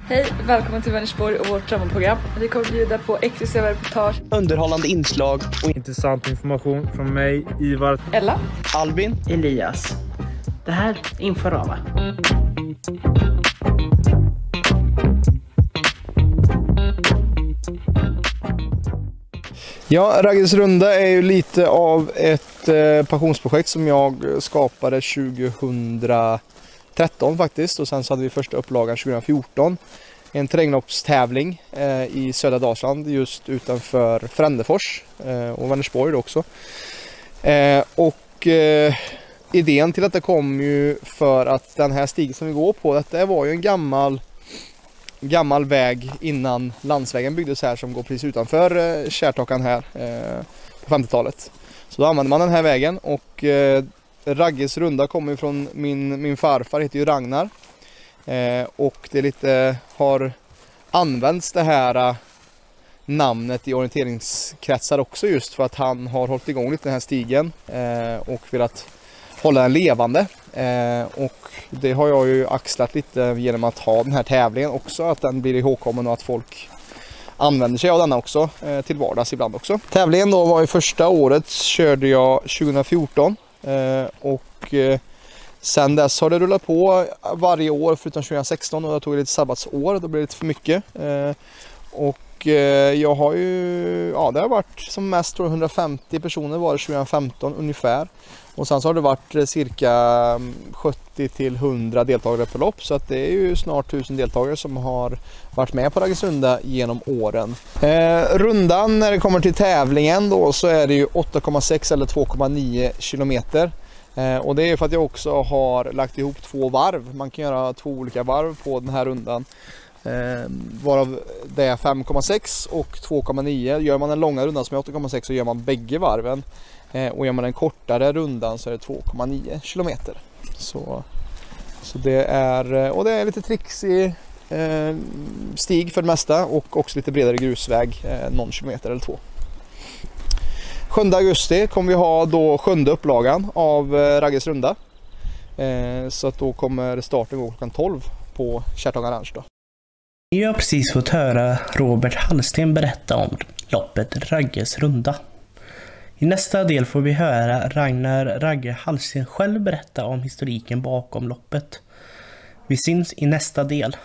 Hej, välkommen till Vänersborg och vårt dramaprogram. Vi kommer bjuda på exklusiva reportage, underhållande inslag och intressant information från mig, Ivar, Ella, Albin, Elias. Det här inför Rava. Ja, Ragges runda är ju lite av ett passionsprojekt som jag skapade 2013 faktiskt. Och sen så hade vi första upplagan 2014. En terrängloppstävling i södra Dalsland just utanför Frändefors och Vänersborg också. Idén till att det kom ju för att den här stigen som vi går på, detta var ju en gammal väg innan landsvägen byggdes här som går precis utanför Kärrtakan här på 50-talet. Så då använde man den här vägen och Ragges runda kommer ju från min farfar, heter ju Ragnar. Och det lite har använts det här namnet i orienteringskretsar också just för att han har hållit igång lite den här stigen och velat hålla den levande. Och det har jag ju axlat lite genom att ha den här tävlingen också, att den blir ihågkommen och att folk använder sig av denna också till vardags ibland också. Tävlingen då var ju första året, körde jag 2014 och sen dess har det rullat på varje år förutom 2016 och jag tog lite sabbatsår, då blev det lite för mycket. Och jag har ju, ja det har varit som mest 150 personer var det 2015 ungefär. Och sen så har det varit cirka 70 till 100 deltagare på lopp, så att det är ju snart 1000 deltagare som har varit med på Ragges runda genom åren. Rundan när det kommer till tävlingen då så är det ju 8,6 eller 2,9 kilometer. Och det är för att jag också har lagt ihop 2 varv. Man kan göra 2 olika varv på den här rundan. Varav det är 5,6 och 2,9. Gör man en långa rundan som är 8,6 så gör man bägge varven. Och gör man en kortare rundan så är det 2,9 kilometer. Så det är, och det är lite trixig stig för det mesta och också lite bredare grusväg, någon kilometer eller 2. 7 augusti kommer vi ha då 7:e upplagan av Ragges runda. Så att då kommer starten gå klockan 12 på Kärrtakan Ranch då. Vi har precis fått höra Robert Hallsten berätta om loppet Ragges runda. I nästa del får vi höra Ragnar Ragge Hallsten själv berätta om historiken bakom loppet. Vi syns i nästa del.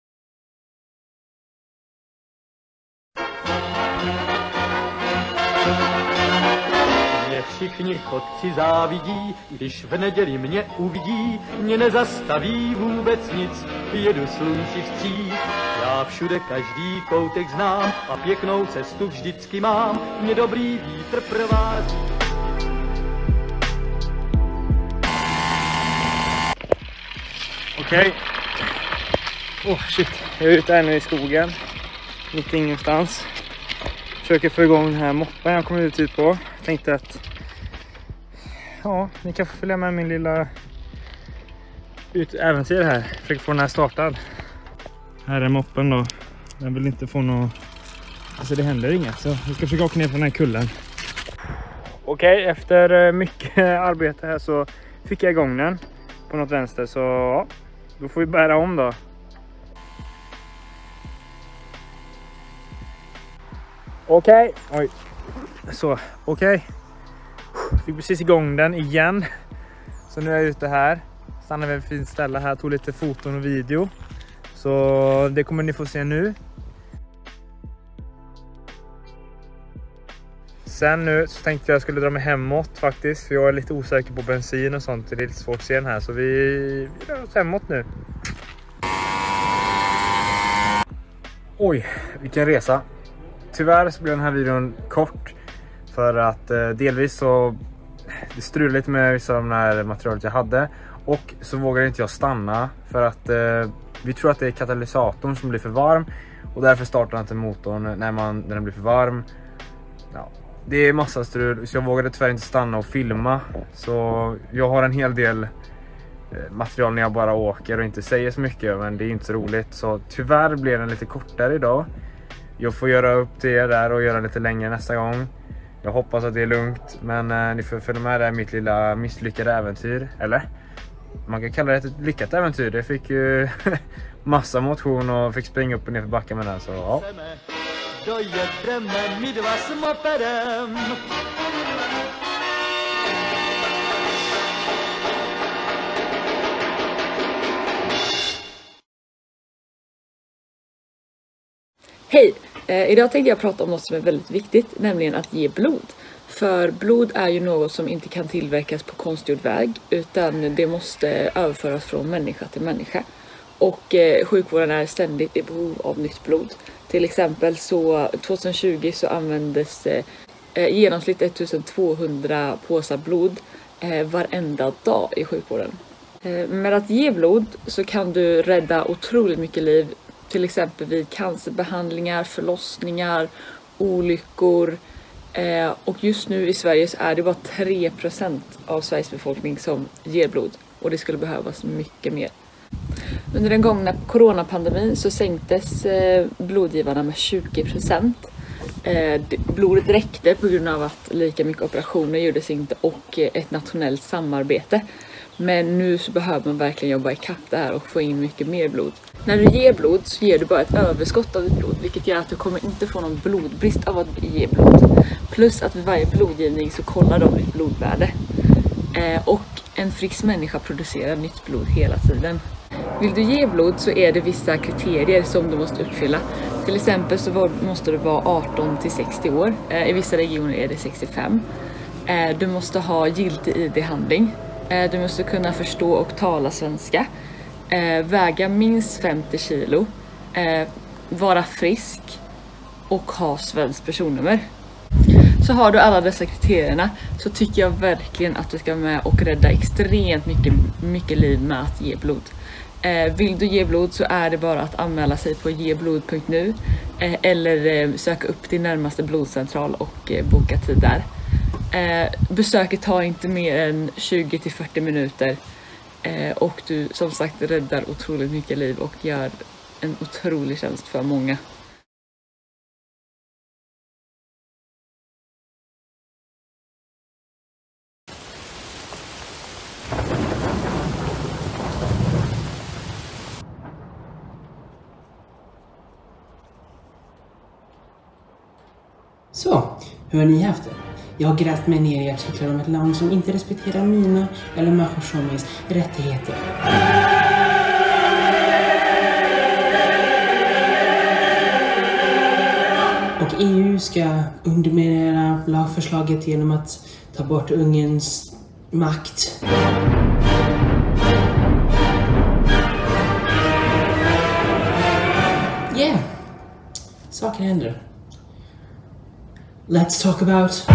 Všichni chodci závidí, když v neděli mě uvidí, mě nezastaví vůbec nic, jedu slunci vstříc. Já všude každý koutek znám a pěknou cestu vždycky mám, mě dobrý vítr provází. Okej. Shit, jag är ute här nu i skogen, mitt ingenstans. Försöker få igång den här moppen jag kom ut på. Tänkte att ja, ni kan få följa med min lilla äventyr här. Försöker få den här startad. Här är moppen då. Den vill inte få något. Alltså det händer inget. Så vi ska försöka åka ner på den här kullen. Okej, efter mycket arbete här så fick jag igång den på något vänster. Så ja, då får vi bära om då. Okej. Oj. Så, okej. Fick precis igång den igen. Så nu är jag ute här. Stannade vid ett fint ställe här. Tog lite foton och video. Så det kommer ni få se nu. Sen nu så tänkte jag skulle dra mig hemåt faktiskt. För jag är lite osäker på bensin och sånt. Det är lite svårt att se den här. Så vi drar oss hemåt nu. Oj, vilken resa. Tyvärr så blir den här videon kort. För att delvis så det strulade lite med vissa av de här materialet jag hade. Och så vågar inte jag stanna för att vi tror att det är katalysatorn som blir för varm. Och därför startar inte motorn när den blir för varm. Ja, det är massa strul så jag vågade tyvärr inte stanna och filma. Så jag har en hel del material när jag bara åker och inte säger så mycket. Men det är inte så roligt. Så tyvärr blir den lite kortare idag. Jag får göra upp det där och göra lite längre nästa gång. Jag hoppas att det är lugnt, men ni får följa med där mitt lilla misslyckade äventyr, eller? man kan kalla det ett lyckat äventyr. Det fick ju massa motion och fick springa upp och ner för backen med den. Så ja. Dojedeme my dva s mopedem. Hej! Idag tänkte jag prata om något som är väldigt viktigt, nämligen att ge blod. För blod är ju något som inte kan tillverkas på konstgjord väg, utan det måste överföras från människa till människa. Och sjukvården är ständigt i behov av nytt blod. Till exempel så 2020 så användes i genomsnitt 1200 påsar blod varenda dag i sjukvården. Med att ge blod så kan du rädda otroligt mycket liv. Till exempel vid cancerbehandlingar, förlossningar, olyckor. Och just nu i Sverige så är det bara 3% av Sveriges befolkning som ger blod. Och det skulle behövas mycket mer. Under den gångna coronapandemin så sänktes blodgivarna med 20%. Blodet räckte på grund av att lika mycket operationer gjordes inte och ett nationellt samarbete. Men nu så behöver man verkligen jobba i kapp det här och få in mycket mer blod. När du ger blod så ger du bara ett överskott av ditt blod, vilket gör att du kommer inte få någon blodbrist av att ge blod. Plus att vid varje blodgivning så kollar de ditt blodvärde. Och en frisk människa producerar nytt blod hela tiden. Vill du ge blod så är det vissa kriterier som du måste uppfylla. Till exempel så måste du vara 18 till 60 år. I vissa regioner är det 65. Du måste ha giltig ID-handling. Du måste kunna förstå och tala svenska. Väga minst 50 kilo. Vara frisk. Och ha svenskt personnummer. Så har du alla dessa kriterierna så tycker jag verkligen att du ska vara med och rädda extremt mycket liv med att ge blod. Vill du ge blod så är det bara att anmäla sig på geblod.nu eller söka upp din närmaste blodcentral och boka tid där. Besöket tar inte mer än 20-40 minuter och du som sagt räddar otroligt mycket liv och gör en otrolig tjänst för många. Så, hur har ni haft det? Jag har grävt mig ner i artiklar om ett land som inte respekterar mina eller människor som mig rättigheter. Och EU ska underminera lagförslaget genom att ta bort Ungerns makt. Yeah, saker händer. Let's talk about...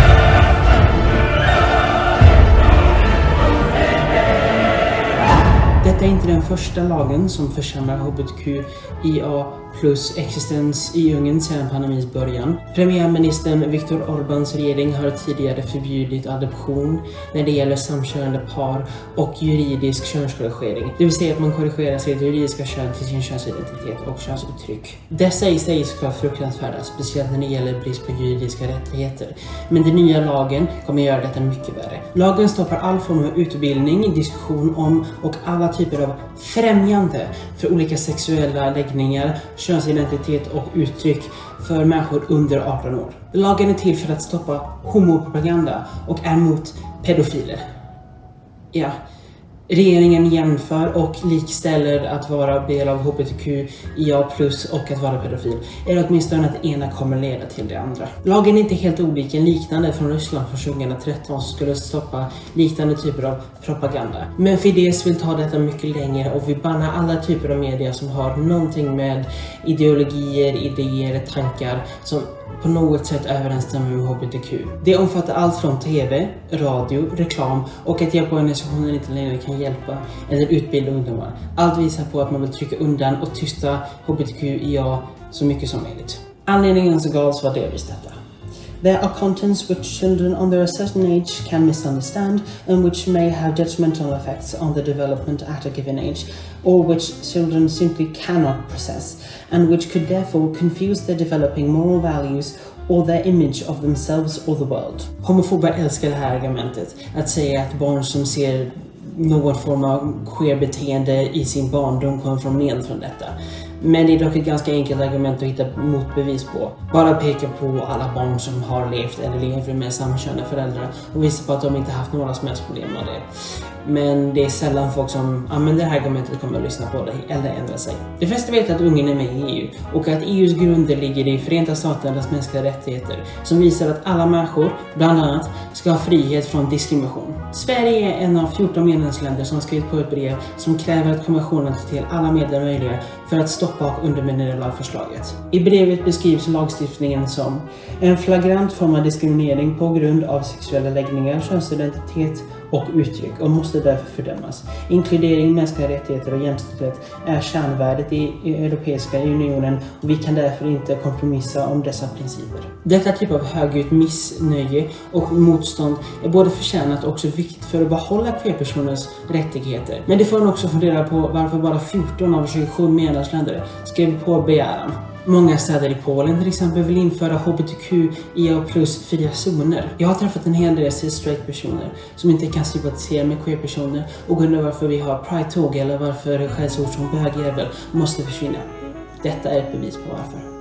Detta är inte den första lagen som försämrar hbtqia plus existens i Ungern sedan pandemins början. Premiärministern Viktor Orbáns regering har tidigare förbjudit adoption när det gäller samkönade par och juridisk könskorrigering. Det vill säga att man korrigerar sitt juridiska kön till sin könsidentitet och könsuttryck. Dessa i sig ska fruktansvärda, speciellt när det gäller brist på juridiska rättigheter. Men den nya lagen kommer göra detta mycket värre. Lagen stoppar all form av utbildning, diskussion om och alla typer av främjande för olika sexuella läggningar, könsidentitet och uttryck för människor under 18 år. Lagen är till för att stoppa homopropaganda och är mot pedofiler. Ja, regeringen jämför och likställer att vara del av hbtqia plus och att vara pedofil. Eller åtminstone att det ena kommer leda till det andra. Lagen är inte helt olik en liknande från Ryssland från 2013 som skulle stoppa liknande typer av propaganda. Men Fidesz vill ta detta mycket längre och vill banna alla typer av media som har någonting med ideologier, idéer, tankar som på något sätt överensstämmer med hbtq. Det omfattar allt från tv, radio, reklam och att hjälporganisationen inte längre kan hjälpa eller utbilda ungdomar. Allt visar på att man vill trycka undan och tysta hbtqia så mycket som möjligt. Anledningen så gals var delvis detta. There are contents which children under a certain age can misunderstand and which may have detrimental effects on the development at a given age, or which children simply cannot process, and which could therefore confuse their developing moral values or their image of themselves or the world. Homofober älskar det här argumentet, att säga att barn som ser någon form av queer-beteende i sin barndom kom från detta. Men det är dock ett ganska enkelt argument att hitta motbevis på. Bara peka på alla barn som har levt eller lever med samkönade föräldrar och visa på att de inte haft några som helst problem med det. Men det är sällan folk som använder det här argumentet kommer att lyssna på det eller ändra sig. De flesta vet att Ungern är med i EU och att EUs grunder ligger i Förenta Staternas mänskliga rättigheter som visar att alla människor, bland annat, ska ha frihet från diskrimination. Sverige är en av 14 medlemsländer som skrivit på ett brev som kräver att kommissionen tar till alla medel möjliga för att stoppa och underminera lagförslaget. I brevet beskrivs lagstiftningen som en flagrant form av diskriminering på grund av sexuella läggningar, könsidentitet och uttryck och måste därför fördömas. Inkludering, mänskliga rättigheter och jämställdhet är kärnvärdet i Europeiska unionen och vi kan därför inte kompromissa om dessa principer. Detta typ av högljutt missnöje och motstånd är både förtjänat och också viktigt för att behålla queerpersoners rättigheter. Men det får man också fundera på varför bara 14 av 27 medlemsländer skrev på begäran. Många städer i Polen till exempel vill införa hbtqia plus fria zoner. Jag har träffat en hel del straight-personer som inte kan sympatisera med queer-personer och undrar varför vi har pride-tåg eller varför skällsord som bögjävel måste försvinna. Detta är ett bevis på varför.